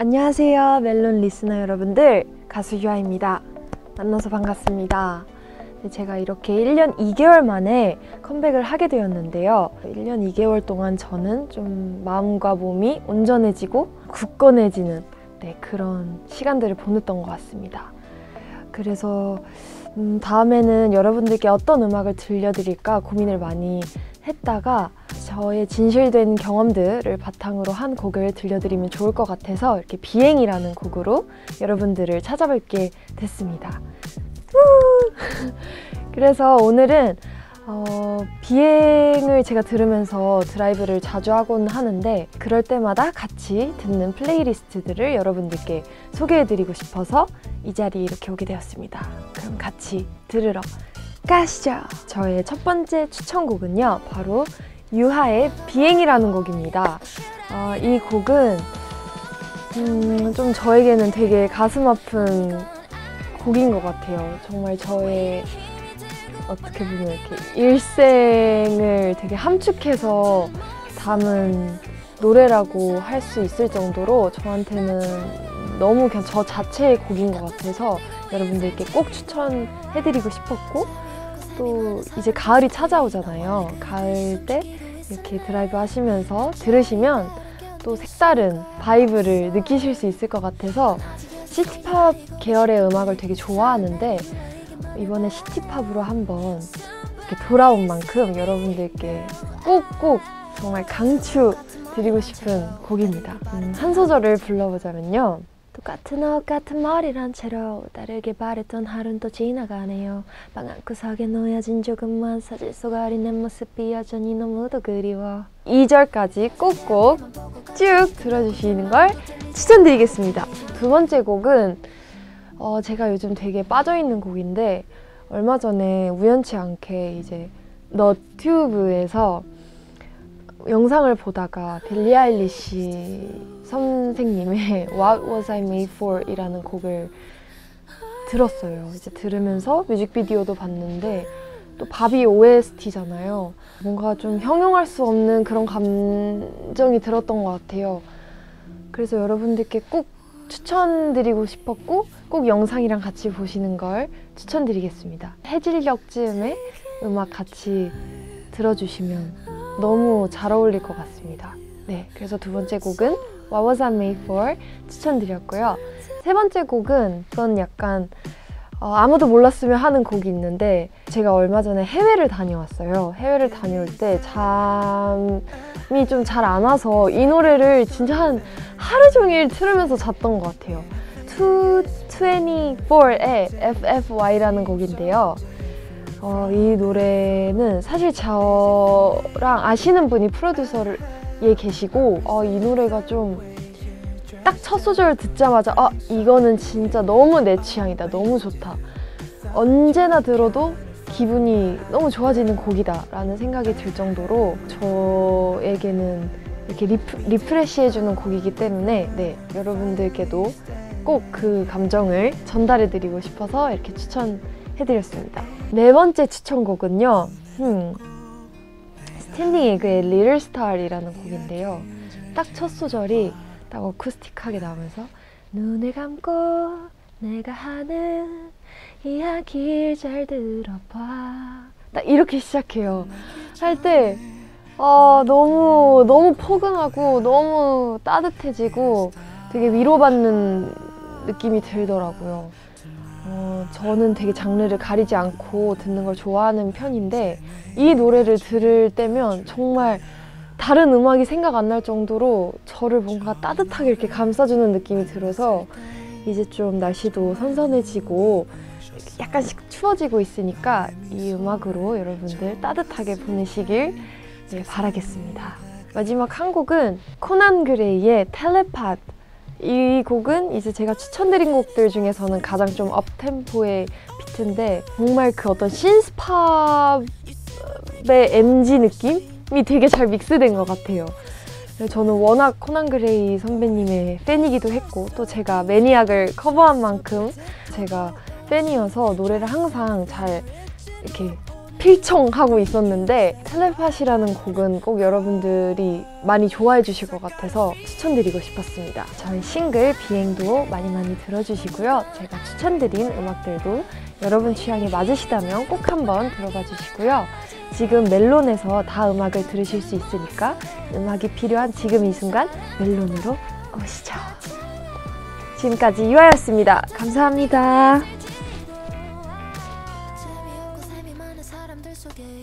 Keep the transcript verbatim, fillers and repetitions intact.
안녕하세요, 멜론 리스너 여러분들, 가수 유아입니다. 만나서 반갑습니다. 제가 이렇게 일 년 이 개월 만에 컴백을 하게 되었는데요. 일 년 이 개월 동안 저는 좀 마음과 몸이 온전해지고 굳건해지는 네, 그런 시간들을 보냈던 것 같습니다. 그래서 음, 다음에는 여러분들께 어떤 음악을 들려드릴까 고민을 많이 했다가 저의 진실된 경험들을 바탕으로 한 곡을 들려드리면 좋을 것 같아서 이렇게 비행이라는 곡으로 여러분들을 찾아뵙게 됐습니다. 그래서 오늘은 어, 비행을 제가 들으면서 드라이브를 자주 하곤 하는데 그럴 때마다 같이 듣는 플레이리스트들을 여러분들께 소개해드리고 싶어서 이 자리에 이렇게 오게 되었습니다. 그럼 같이 들으러 가시죠! 저의 첫 번째 추천곡은요, 바로 유하의 비행이라는 곡입니다. 어, 이 곡은 음, 좀 저에게는 되게 가슴 아픈 곡인 것 같아요. 정말 저의 어떻게 보면 이렇게 일생을 되게 함축해서 담은 노래라고 할 수 있을 정도로 저한테는 너무 그냥 저 자체의 곡인 것 같아서 여러분들께 꼭 추천해드리고 싶었고, 또 이제 가을이 찾아오잖아요. 가을 때 이렇게 드라이브 하시면서 들으시면 또 색다른 바이브를 느끼실 수 있을 것 같아서 시티팝 계열의 음악을 되게 좋아하는데 이번에 시티팝으로 한번 이렇게 돌아온 만큼 여러분들께 꼭꼭 정말 강추 드리고 싶은 곡입니다. 음, 한 소절을 불러보자면요. 똑같은 옷 같은 머리란 채로 다르게 바랬던 하루는 또 지나가네요. 방 안구석에 놓여진 조금만 사진 속 어린 내 모습이 여전히 너무도 그리워. 이 절까지 꼭꼭 쭉 들어주시는 걸 추천드리겠습니다. 두 번째 곡은 어, 제가 요즘 되게 빠져있는 곡인데 얼마 전에 우연치 않게 이제 너튜브에서 영상을 보다가 빌리 아일리시 선생님의 What Was I Made For 이라는 곡을 들었어요. 이제 들으면서 뮤직비디오도 봤는데 또 바비 오에스티잖아요. 뭔가 좀 형용할 수 없는 그런 감정이 들었던 것 같아요. 그래서 여러분들께 꼭 추천드리고 싶었고 꼭 영상이랑 같이 보시는 걸 추천드리겠습니다. 해질녘쯤에 음악 같이 들어주시면 너무 잘 어울릴 것 같습니다. 네, 그래서 두 번째 곡은 What Was I Made For 추천드렸고요. 세 번째 곡은 그건 약간 어, 아무도 몰랐으면 하는 곡이 있는데 제가 얼마 전에 해외를 다녀왔어요. 해외를 다녀올 때 잠이 좀 잘 안 와서 이 노래를 진짜 한 하루 종일 틀으면서 잤던 것 같아요. 이백이십사의 에프에프와이라는 곡인데요. 어, 이 노래는 사실 저랑 아시는 분이 프로듀서에 계시고 어, 이 노래가 좀 딱 첫 소절 듣자마자 아, 이거는 진짜 너무 내 취향이다, 너무 좋다, 언제나 들어도 기분이 너무 좋아지는 곡이다 라는 생각이 들 정도로 저에게는 이렇게 리프, 리프레시해주는 곡이기 때문에 네, 여러분들께도 꼭 그 감정을 전달해드리고 싶어서 이렇게 추천해드렸습니다. 네 번째 추천곡은요, 음, 스탠딩 에그의 Little Star이라는 곡인데요. 딱 첫 소절이 딱 어쿠스틱하게 나오면서 눈을 감고 내가 하는 이야기를 잘 들어봐, 딱 이렇게 시작해요. 할 때 어, 너무 너무 포근하고 너무 따뜻해지고 되게 위로받는 느낌이 들더라고요. 어, 저는 되게 장르를 가리지 않고 듣는 걸 좋아하는 편인데 이 노래를 들을 때면 정말 다른 음악이 생각 안 날 정도로 저를 뭔가 따뜻하게 이렇게 감싸주는 느낌이 들어서 이제 좀 날씨도 선선해지고 약간씩 추워지고 있으니까 이 음악으로 여러분들 따뜻하게 보내시길 네, 바라겠습니다. 마지막 한 곡은 코난 그레이의 텔레팟. 이 곡은 이제 제가 추천드린 곡들 중에서는 가장 좀 업템포의 비트인데 정말 그 어떤 신스팝의 엠지 느낌이 되게 잘 믹스된 것 같아요. 저는 워낙 코난 그레이 선배님의 팬이기도 했고 또 제가 매니악을 커버한 만큼 제가 팬이어서 노래를 항상 잘 이렇게 필청하고 있었는데 텔레파시라는 곡은 꼭 여러분들이 많이 좋아해 주실 것 같아서 추천드리고 싶었습니다. 저희 싱글 비행도 많이 많이 들어주시고요. 제가 추천드린 음악들도 여러분 취향에 맞으시다면 꼭 한번 들어봐 주시고요. 지금 멜론에서 다 음악을 들으실 수 있으니까 음악이 필요한 지금 이 순간 멜론으로 오시죠. 지금까지 유아였습니다. 감사합니다.